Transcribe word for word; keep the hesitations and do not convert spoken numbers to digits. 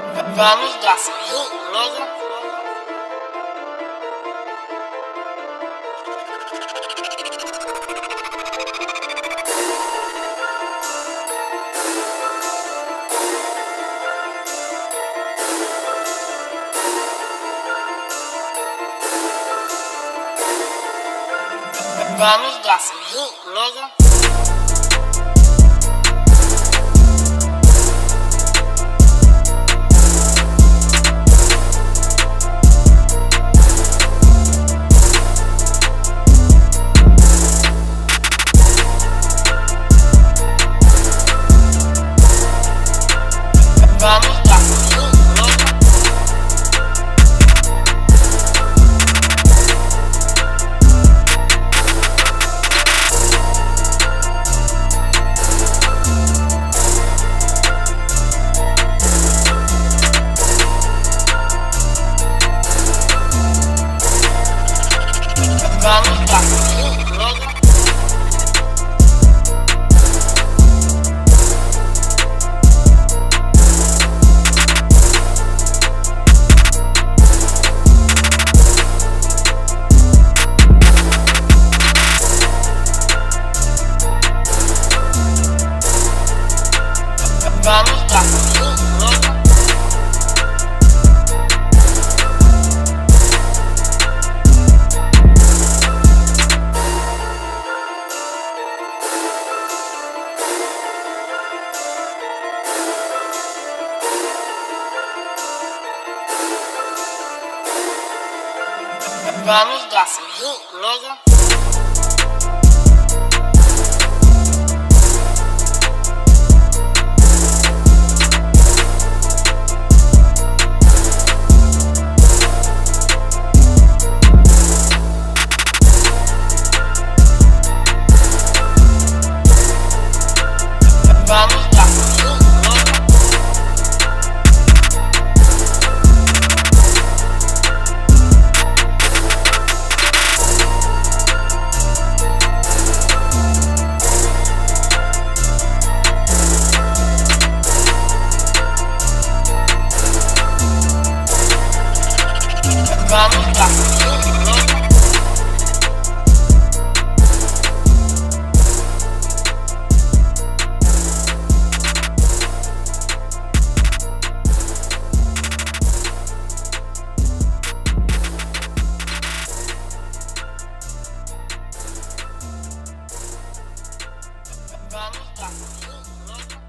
Vanny got some heat, nigga. Vanny got some heat, nigga. Vanny got some heat, nigga. Vanny got some heat, nigga. Vanny got some heat, nigga. Vanny got some heat, nigga. Vanny got some heat, nigga. Vanny got some heat, nigga.